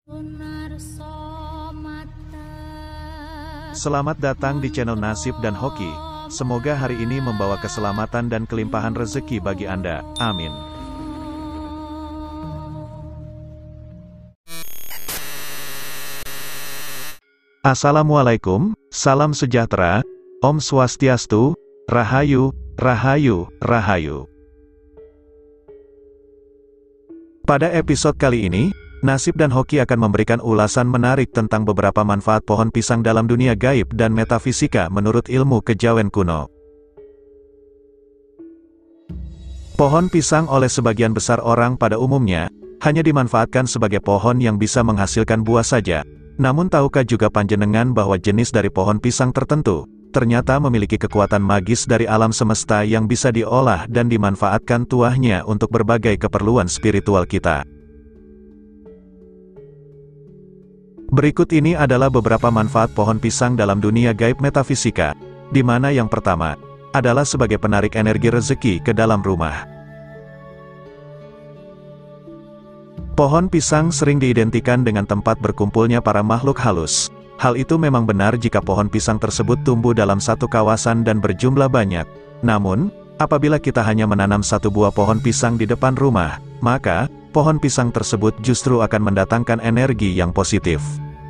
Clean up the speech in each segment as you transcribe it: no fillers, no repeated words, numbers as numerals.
Selamat datang di channel Nasib dan Hoki. Semoga hari ini membawa keselamatan dan kelimpahan rezeki bagi Anda. Amin. Assalamualaikum, salam sejahtera, Om Swastiastu, Rahayu, Rahayu, Rahayu. Pada episode kali ini, Nasib dan Hoki akan memberikan ulasan menarik tentang beberapa manfaat pohon pisang dalam dunia gaib dan metafisika menurut ilmu kejawen kuno. Pohon pisang oleh sebagian besar orang pada umumnya, hanya dimanfaatkan sebagai pohon yang bisa menghasilkan buah saja. Namun tahukah juga panjenengan bahwa jenis dari pohon pisang tertentu, ternyata memiliki kekuatan magis dari alam semesta yang bisa diolah dan dimanfaatkan tuahnya untuk berbagai keperluan spiritual kita. Berikut ini adalah beberapa manfaat pohon pisang dalam dunia gaib metafisika, di mana yang pertama, adalah sebagai penarik energi rezeki ke dalam rumah. Pohon pisang sering diidentikan dengan tempat berkumpulnya para makhluk halus. Hal itu memang benar jika pohon pisang tersebut tumbuh dalam satu kawasan dan berjumlah banyak. Namun, apabila kita hanya menanam satu buah pohon pisang di depan rumah, maka pohon pisang tersebut justru akan mendatangkan energi yang positif.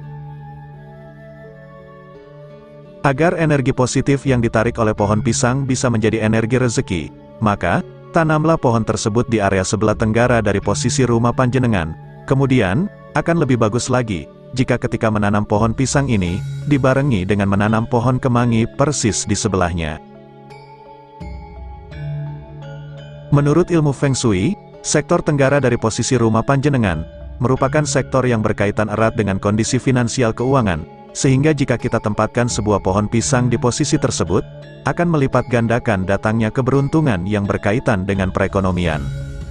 Agar energi positif yang ditarik oleh pohon pisang bisa menjadi energi rezeki, maka tanamlah pohon tersebut di area sebelah tenggara dari posisi rumah panjenengan. Kemudian, akan lebih bagus lagi jika ketika menanam pohon pisang ini, dibarengi dengan menanam pohon kemangi persis di sebelahnya. Menurut ilmu Feng Shui, sektor tenggara dari posisi rumah panjenengan, merupakan sektor yang berkaitan erat dengan kondisi finansial keuangan, sehingga jika kita tempatkan sebuah pohon pisang di posisi tersebut, akan melipat gandakan datangnya keberuntungan yang berkaitan dengan perekonomian.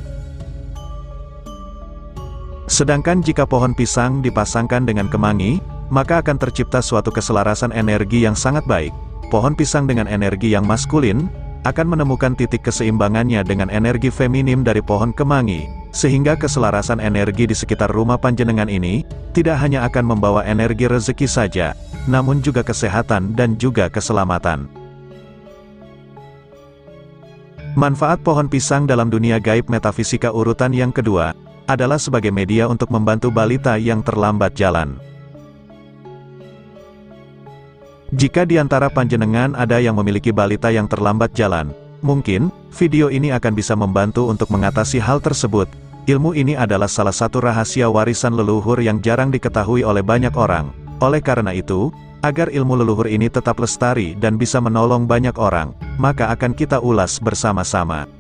Sedangkan jika pohon pisang dipasangkan dengan kemangi, maka akan tercipta suatu keselarasan energi yang sangat baik. Pohon pisang dengan energi yang maskulin, akan menemukan titik keseimbangannya dengan energi feminim dari pohon kemangi, sehingga keselarasan energi di sekitar rumah panjenengan ini, tidak hanya akan membawa energi rezeki saja, namun juga kesehatan dan juga keselamatan. Manfaat pohon pisang dalam dunia gaib metafisika urutan yang kedua, adalah sebagai media untuk membantu balita yang terlambat jalan. Jika di antara panjenengan ada yang memiliki balita yang terlambat jalan, mungkin video ini akan bisa membantu untuk mengatasi hal tersebut. Ilmu ini adalah salah satu rahasia warisan leluhur yang jarang diketahui oleh banyak orang. Oleh karena itu, agar ilmu leluhur ini tetap lestari dan bisa menolong banyak orang, maka akan kita ulas bersama-sama.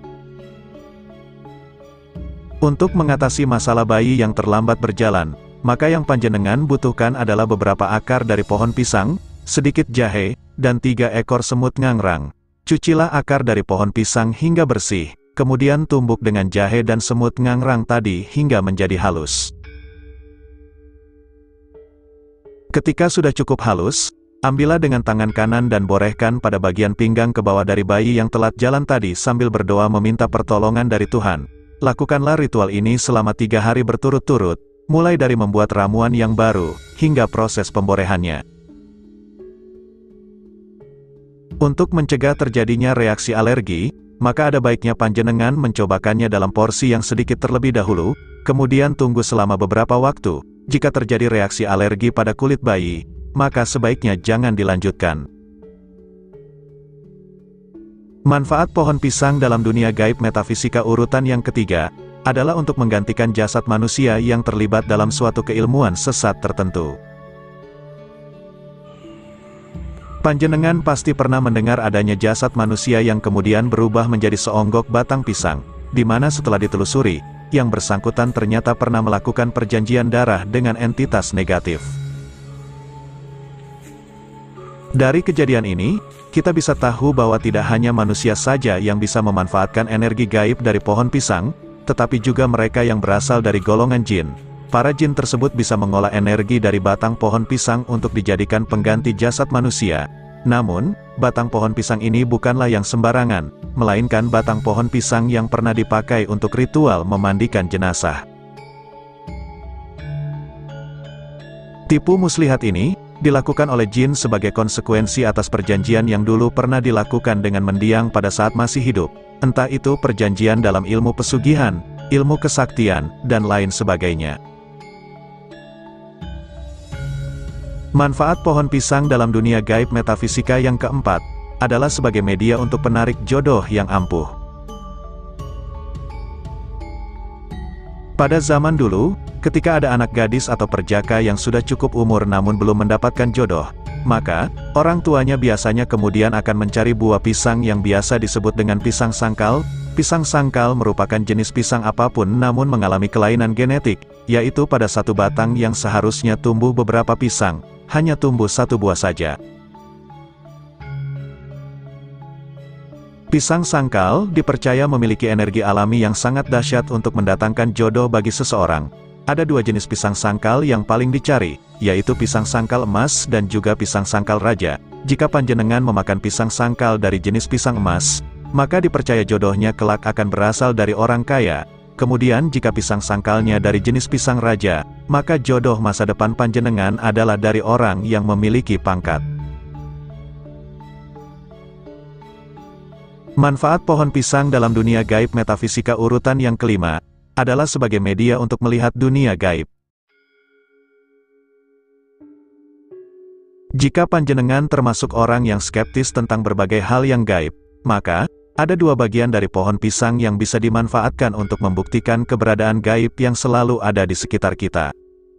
Untuk mengatasi masalah bayi yang terlambat berjalan, maka yang panjenengan butuhkan adalah beberapa akar dari pohon pisang, sedikit jahe, dan 3 ekor semut ngangrang. Cucilah akar dari pohon pisang hingga bersih, kemudian tumbuk dengan jahe dan semut ngangrang tadi hingga menjadi halus. Ketika sudah cukup halus, ambillah dengan tangan kanan dan borehkan pada bagian pinggang ke bawah dari bayi yang telat jalan tadi sambil berdoa meminta pertolongan dari Tuhan. Lakukanlah ritual ini selama 3 hari berturut-turut, mulai dari membuat ramuan yang baru, hingga proses pemborehannya. Untuk mencegah terjadinya reaksi alergi, maka ada baiknya panjenengan mencobakannya dalam porsi yang sedikit terlebih dahulu, kemudian tunggu selama beberapa waktu. Jika terjadi reaksi alergi pada kulit bayi, maka sebaiknya jangan dilanjutkan. Manfaat pohon pisang dalam dunia gaib metafisika urutan yang ketiga, adalah untuk menggantikan jasad manusia yang terlibat dalam suatu keilmuan sesat tertentu. Panjenengan pasti pernah mendengar adanya jasad manusia yang kemudian berubah menjadi seonggok batang pisang, di mana setelah ditelusuri, yang bersangkutan ternyata pernah melakukan perjanjian darah dengan entitas negatif. Dari kejadian ini, kita bisa tahu bahwa tidak hanya manusia saja yang bisa memanfaatkan energi gaib dari pohon pisang, tetapi juga mereka yang berasal dari golongan jin. Para jin tersebut bisa mengolah energi dari batang pohon pisang untuk dijadikan pengganti jasad manusia. Namun, batang pohon pisang ini bukanlah yang sembarangan, melainkan batang pohon pisang yang pernah dipakai untuk ritual memandikan jenazah. Tipu muslihat ini dilakukan oleh jin sebagai konsekuensi atas perjanjian yang dulu pernah dilakukan dengan mendiang pada saat masih hidup. Entah itu perjanjian dalam ilmu pesugihan, ilmu kesaktian, dan lain sebagainya. Manfaat pohon pisang dalam dunia gaib metafisika yang keempat adalah sebagai media untuk penarik jodoh yang ampuh. Pada zaman dulu, ketika ada anak gadis atau perjaka yang sudah cukup umur namun belum mendapatkan jodoh, maka orang tuanya biasanya kemudian akan mencari buah pisang yang biasa disebut dengan pisang sangkal. Pisang sangkal merupakan jenis pisang apapun namun mengalami kelainan genetik, yaitu pada satu batang yang seharusnya tumbuh beberapa pisang, hanya tumbuh satu buah saja. Pisang sangkal dipercaya memiliki energi alami yang sangat dahsyat untuk mendatangkan jodoh bagi seseorang. Ada dua jenis pisang sangkal yang paling dicari, yaitu pisang sangkal emas dan juga pisang sangkal raja. Jika panjenengan memakan pisang sangkal dari jenis pisang emas, maka dipercaya jodohnya kelak akan berasal dari orang kaya. Kemudian jika pisang sangkalnya dari jenis pisang raja, maka jodoh masa depan panjenengan adalah dari orang yang memiliki pangkat. Manfaat pohon pisang dalam dunia gaib metafisika urutan yang kelima adalah sebagai media untuk melihat dunia gaib. Jika panjenengan termasuk orang yang skeptis tentang berbagai hal yang gaib, maka ada dua bagian dari pohon pisang yang bisa dimanfaatkan untuk membuktikan keberadaan gaib yang selalu ada di sekitar kita.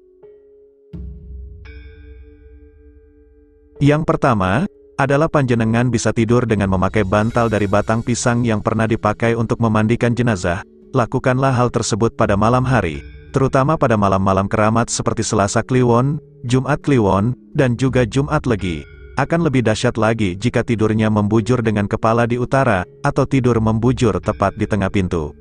Yang pertama adalah panjenengan bisa tidur dengan memakai bantal dari batang pisang yang pernah dipakai untuk memandikan jenazah. Lakukanlah hal tersebut pada malam hari, terutama pada malam-malam keramat seperti Selasa Kliwon, Jumat Kliwon, dan juga Jumat Legi. Akan lebih dahsyat lagi jika tidurnya membujur dengan kepala di utara, atau tidur membujur tepat di tengah pintu.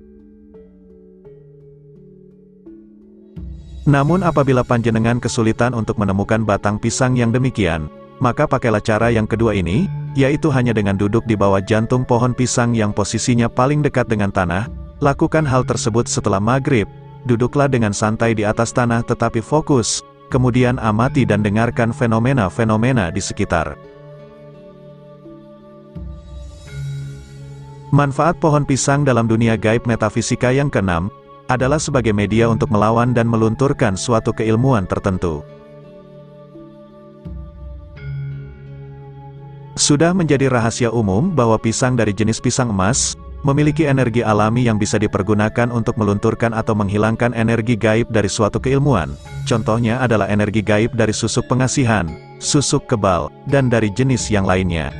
Namun apabila panjenengan kesulitan untuk menemukan batang pisang yang demikian, maka pakailah cara yang kedua ini, yaitu hanya dengan duduk di bawah jantung pohon pisang yang posisinya paling dekat dengan tanah. Lakukan hal tersebut setelah maghrib. Duduklah dengan santai di atas tanah tetapi fokus, kemudian amati dan dengarkan fenomena-fenomena di sekitar. Manfaat pohon pisang dalam dunia gaib metafisika yang keenam adalah sebagai media untuk melawan dan melunturkan suatu keilmuan tertentu. Sudah menjadi rahasia umum bahwa pisang dari jenis pisang emas memiliki energi alami yang bisa dipergunakan untuk melunturkan atau menghilangkan energi gaib dari suatu keilmuan. Contohnya adalah energi gaib dari susuk pengasihan, susuk kebal, dan dari jenis yang lainnya.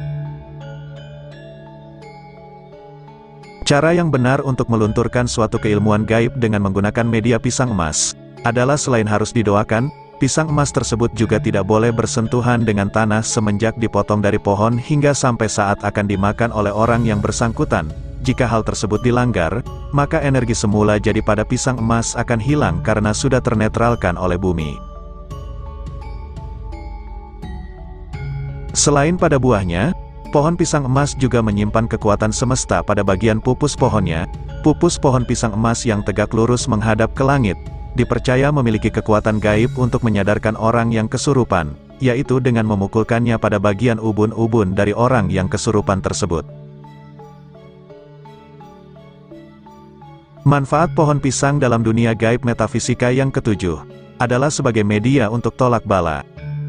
Cara yang benar untuk melunturkan suatu keilmuan gaib dengan menggunakan media pisang emas adalah selain harus didoakan, pisang emas tersebut juga tidak boleh bersentuhan dengan tanah semenjak dipotong dari pohon hingga sampai saat akan dimakan oleh orang yang bersangkutan. Jika hal tersebut dilanggar, maka energi semula jadi pada pisang emas akan hilang karena sudah ternetralkan oleh bumi. Selain pada buahnya, pohon pisang emas juga menyimpan kekuatan semesta pada bagian pupus pohonnya. Pupus pohon pisang emas yang tegak lurus menghadap ke langit dipercaya memiliki kekuatan gaib untuk menyadarkan orang yang kesurupan, yaitu dengan memukulkannya pada bagian ubun-ubun dari orang yang kesurupan tersebut. Manfaat pohon pisang dalam dunia gaib metafisika yang ketujuh adalah sebagai media untuk tolak bala.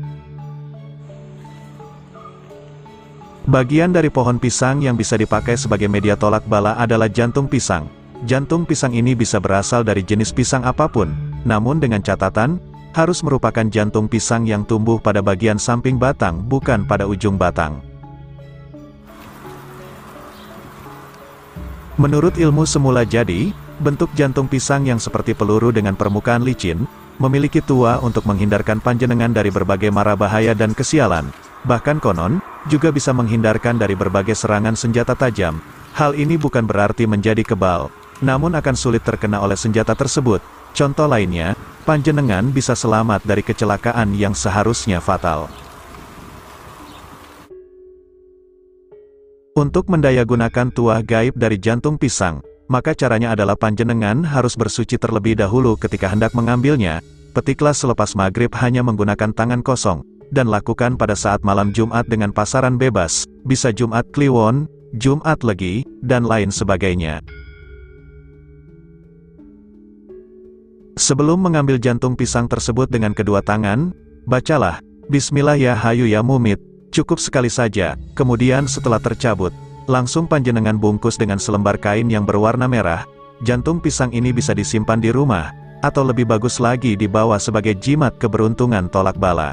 Bagian dari pohon pisang yang bisa dipakai sebagai media tolak bala adalah jantung pisang. Jantung pisang ini bisa berasal dari jenis pisang apapun, namun dengan catatan, harus merupakan jantung pisang yang tumbuh pada bagian samping batang, bukan pada ujung batang. Menurut ilmu semula jadi, bentuk jantung pisang yang seperti peluru dengan permukaan licin, memiliki tuah untuk menghindarkan panjenengan dari berbagai mara bahaya dan kesialan. Bahkan konon, juga bisa menghindarkan dari berbagai serangan senjata tajam. Hal ini bukan berarti menjadi kebal, namun akan sulit terkena oleh senjata tersebut. Contoh lainnya, panjenengan bisa selamat dari kecelakaan yang seharusnya fatal. Untuk mendayagunakan tuah gaib dari jantung pisang, maka caranya adalah panjenengan harus bersuci terlebih dahulu ketika hendak mengambilnya. petiklah selepas maghrib hanya menggunakan tangan kosong, dan lakukan pada saat malam Jumat dengan pasaran bebas, bisa Jumat Kliwon, Jumat Legi, dan lain sebagainya. Sebelum mengambil jantung pisang tersebut dengan kedua tangan, bacalah, Bismillah ya Hayu ya Mumit, cukup sekali saja, kemudian setelah tercabut, langsung panjenengan bungkus dengan selembar kain yang berwarna merah. Jantung pisang ini bisa disimpan di rumah, atau lebih bagus lagi dibawa sebagai jimat keberuntungan tolak bala.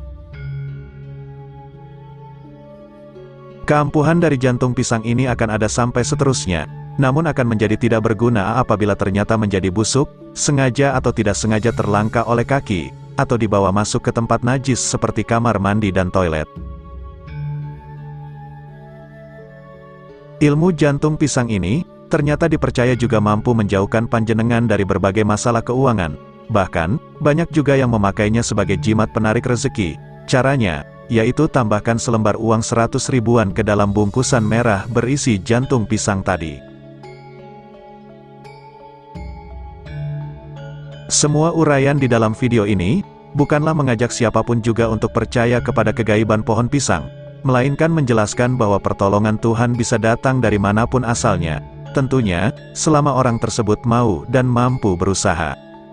Keampuhan dari jantung pisang ini akan ada sampai seterusnya, namun akan menjadi tidak berguna apabila ternyata menjadi busuk, sengaja atau tidak sengaja terlangkah oleh kaki, atau dibawa masuk ke tempat najis seperti kamar mandi dan toilet. Ilmu jantung pisang ini, ternyata dipercaya juga mampu menjauhkan panjenengan dari berbagai masalah keuangan. Bahkan, banyak juga yang memakainya sebagai jimat penarik rezeki. Caranya, yaitu tambahkan selembar uang 100 ribuan ke dalam bungkusan merah berisi jantung pisang tadi. Semua uraian di dalam video ini, bukanlah mengajak siapapun juga untuk percaya kepada kegaiban pohon pisang, melainkan menjelaskan bahwa pertolongan Tuhan bisa datang dari manapun asalnya, tentunya, selama orang tersebut mau dan mampu berusaha.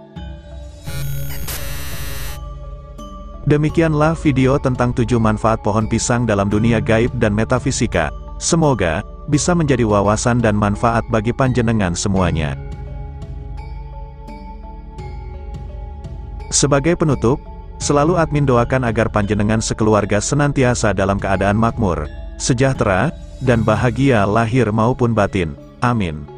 Demikianlah video tentang 7 manfaat pohon pisang dalam dunia gaib dan metafisika. Semoga bisa menjadi wawasan dan manfaat bagi panjenengan semuanya. Sebagai penutup, selalu admin doakan agar panjenengan sekeluarga senantiasa dalam keadaan makmur, sejahtera, dan bahagia lahir maupun batin. Amin.